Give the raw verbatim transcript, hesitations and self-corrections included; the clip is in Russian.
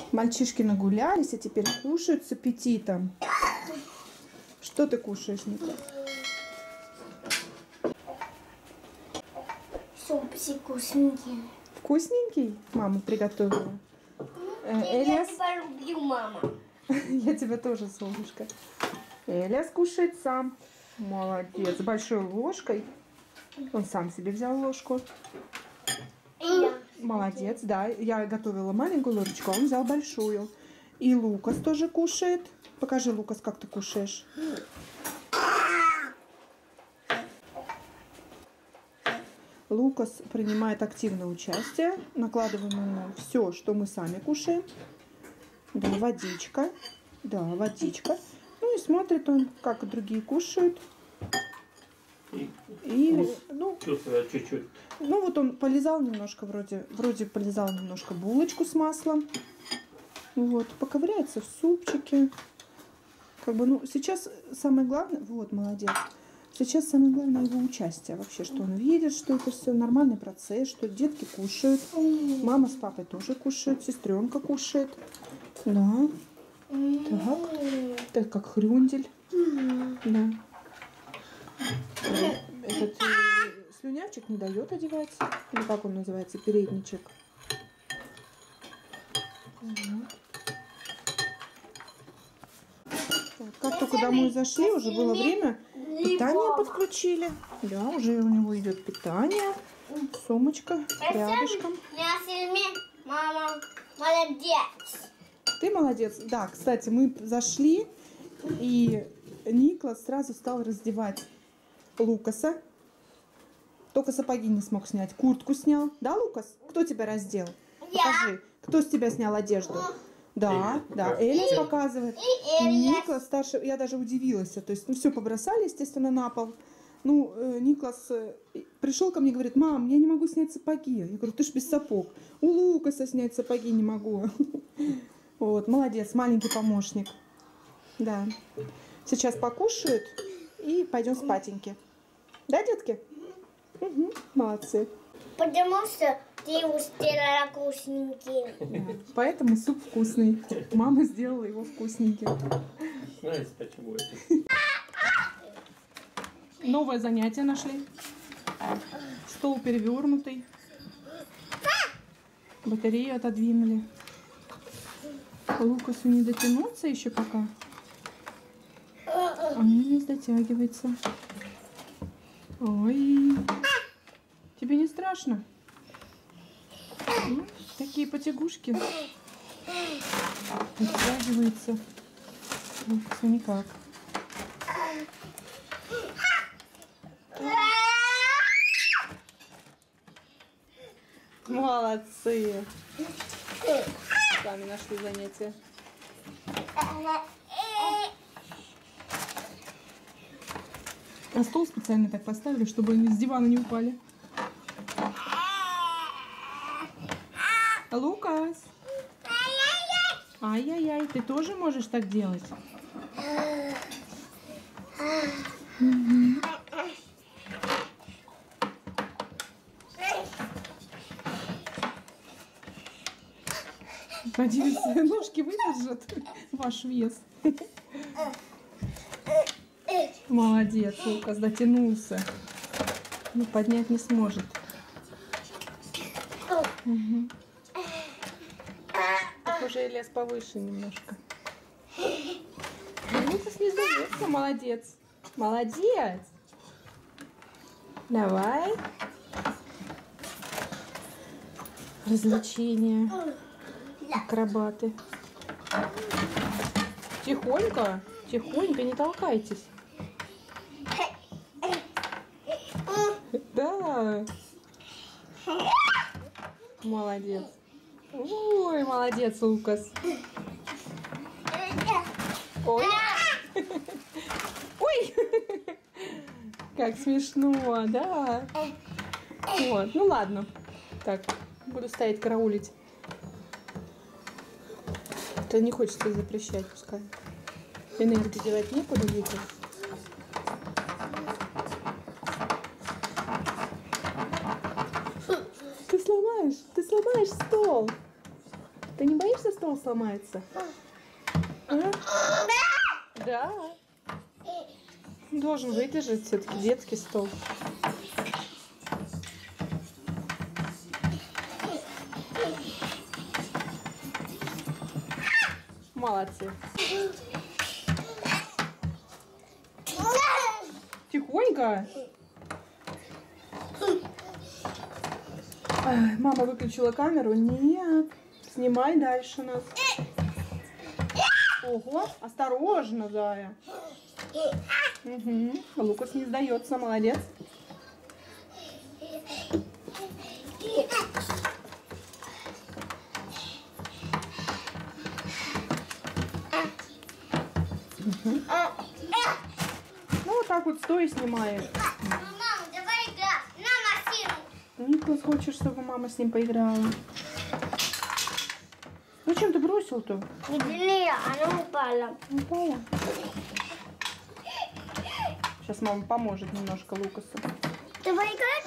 Мальчишки нагулялись, а теперь кушают с аппетитом. Что ты кушаешь, Ника? Суп вкусненький. Вкусненький? Мама приготовила. Э, Элиас... Я тебя люблю, мама. Я тебя тоже, солнышко. Элиас кушает сам. Молодец. С большой ложкой. Он сам себе взял ложку. Я. Молодец, да. Я готовила маленькую ложечку, а он взял большую. И Лукас тоже кушает. Покажи, Лукас, как ты кушаешь. Лукас принимает активное участие. Накладываем ему все, что мы сами кушаем. Да, водичка. Да, водичка. Ну и смотрит он, как другие кушают. И, ну, чуть-чуть. Ну вот он полизал немножко, вроде, вроде полизал немножко булочку с маслом. Вот, поковыряется в супчике. Как бы, ну, сейчас самое главное, вот, молодец. Сейчас самое главное его участие вообще, что он видит, что это все нормальный процесс, что детки кушают. Мама с папой тоже кушают, сестренка кушает. Да. Так. Так как хрюндель. Да. Этот э, слюнявчик не дает одевать. Или как он называется? Передничек. Вот. Так, как только домой зашли, уже было время. Питание подключили. Да, уже у него идет питание. Сумочка рядышком. Мама, молодец. Ты молодец. Да, кстати, мы зашли, и Никлас сразу стал раздевать Лукаса. Только сапоги не смог снять. Куртку снял. Да, Лукас? Кто тебя раздел? Я. Покажи. Кто с тебя снял одежду? Да, да. Элис показывает. И Элис. Никлас старший. Я даже удивилась. То есть, ну, все побросали, естественно, на пол. Ну, э, Никлас э, пришел ко мне и говорит: мам, я не могу снять сапоги. Я говорю: ты ж без сапог. У Лукаса снять сапоги не могу. Вот, молодец, маленький помощник. Да. Сейчас покушают и пойдем спатеньки. Да, детки? Угу, молодцы. Потому что ты устирала вкусненький. Да, поэтому суп вкусный. Мама сделала его вкусненьким. Знаете, почему это? Новое занятие нашли. Стол перевернутый. Батарею отодвинули. Лукасу не дотянуться еще пока. Он не дотягивается. Ой. Тебе не страшно? Ну, такие потягушки. Дотягивается. Лукасу никак. Молодцы. Сами нашли занятия. А стол специально так поставили, чтобы они с дивана не упали. Лукас. Ай-яй-яй, ты тоже можешь так делать? Угу. Надеюсь, ножки выдержат ваш вес. Молодец, Лукас дотянулся. Но поднять не сможет. Угу. Похоже, Элиас повыше немножко. Лукас не сдается, молодец. Молодец. Давай. Развлечения. Акробаты. Тихонько, тихонько, не толкайтесь. Да. Молодец. Ой, молодец, Лукас. Ой. Ой. Как смешно, да. Вот, ну ладно. Так, буду стоять караулить. Это не хочется запрещать, пускай. Энергию девать некуда, Вика. Ты сломаешь, ты сломаешь стол. Ты не боишься, стол сломается? А? Да. Должен выдержать все-таки детский стол. Молодцы. Тихонько. Ай, мама выключила камеру. Нет. Снимай дальше нас. Ого, осторожно, Зая. Угу. Лукас не сдается, молодец. Угу. Ну вот так вот стоя снимаем. Мама, давай играть на машину. Николас хочет, чтобы мама с ним поиграла. Зачем ты бросил-то? Не, она упала. Упала. Сейчас мама поможет немножко Лукасу. Давай играть